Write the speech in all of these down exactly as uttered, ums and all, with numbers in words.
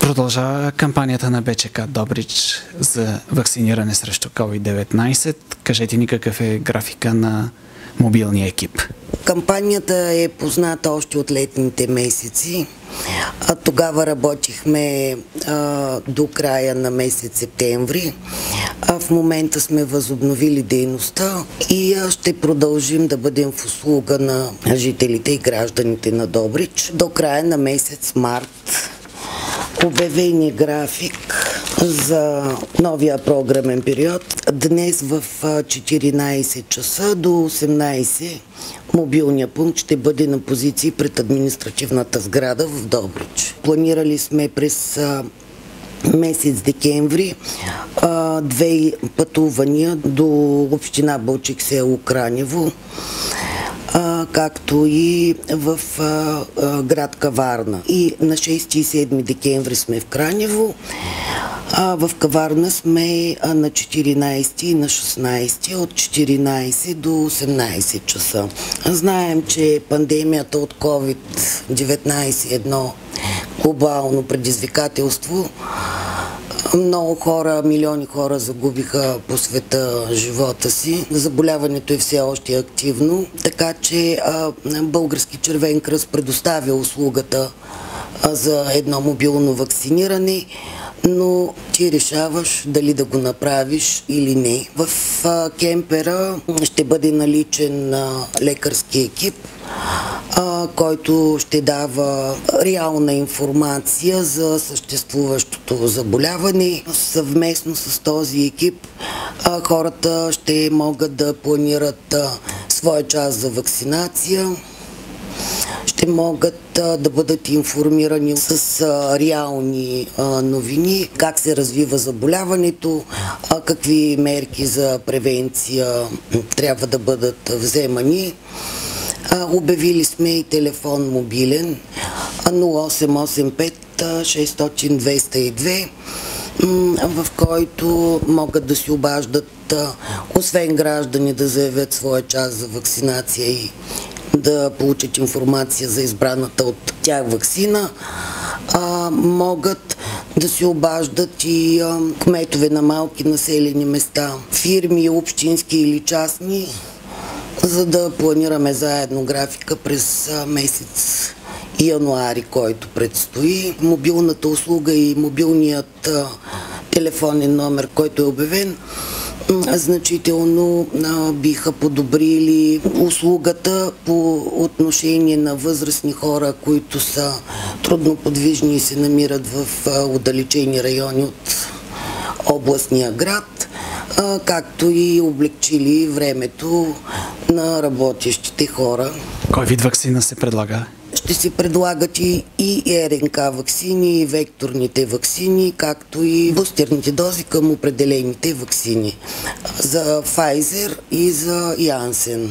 Продължава кампанията на БЧК Добрич за вакциниране срещу ковид деветнайсет. Кажете ни какъв е графика на мобилния екип. Кампанията е позната още от летните месеци. А тогава работихме а, до края на месец септември. А в момента сме възобновили дейността и а, ще продължим да бъдем в услуга на жителите и гражданите на Добрич до края на месец март. Обявен е график за новия програмен период. Днес в четиринайсет часа до осемнайсет мобилния пункт ще бъде на позиции пред административната сграда в Добрич. Планирали сме през месец декември две пътувания до община Балчик, село Кранево, както и в а, а, град Каварна. И на шести и седми декември сме в Кранево, а в Каварна сме а, на четиринайсети и на шестнайсети от четиринайсет до осемнайсет часа. Знаем, че пандемията от ковид деветнайсет е едно глобално предизвикателство. Много хора, милиони хора загубиха по света живота си. Заболяването е все още активно, така че а, Български червен кръст предоставя услугата а, за едно мобилно вакциниране, но ти решаваш дали да го направиш или не. В а, кемпера ще бъде наличен а, лекарски екип, а, който ще дава реална информация за съществуващото заболяване. Съвместно с този екип а, хората ще могат да планират а, своя час за вакцинация, ще могат а, да бъдат информирани с а, реални а, новини, как се развива заболяването, а, какви мерки за превенция трябва да бъдат вземани. А, обявили сме и телефон мобилен нула осем осем пет шестстотин двеста и две, в който могат да се обаждат, освен граждани да заявят своя час за вакцинация и да получат информация за избраната от тях вакцина, а, могат да се обаждат и а, кметове на малки населени места, фирми, общински или частни, за да планираме заедно графика през а, месец януари, който предстои. Мобилната услуга и мобилният а, телефонен номер, който е обявен, значително а, биха подобрили услугата по отношение на възрастни хора, които са трудноподвижни и се намират в а, отдалечени райони от областния град, а, както и облегчили времето на работещите хора. Кой вид вакцина се предлага? Ще се предлагат и, и РНК ваксини, и векторните ваксини, както и бустерните дози към определените ваксини за Pfizer и за Janssen.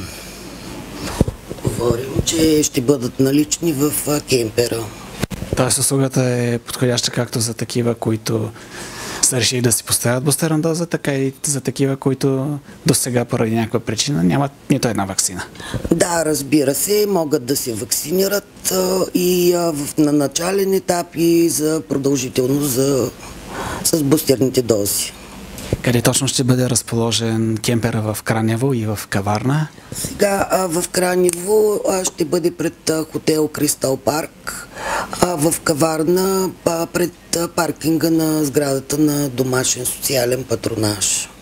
Говорим, че ще бъдат налични в кемпера. Тоест услугата е подходяща както за такива, които са решили да си поставят бустерна доза, така и за такива, които до сега поради някаква причина нямат нито една вакцина. Да, разбира се, могат да се вакцинират а, и а, в, на начален етап и за продължителност за, с бустерните дози. Къде точно ще бъде разположен кемпера в Кранево и в Каварна? Сега а, в Кранево а, ще бъде пред а, хотел Кристал Парк, а в Каварна а, пред а, паркинга на сградата на домашен социален патронаж.